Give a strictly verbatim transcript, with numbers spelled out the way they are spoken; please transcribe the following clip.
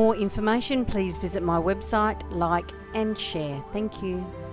more information, please visit my website, like and share. Thank you.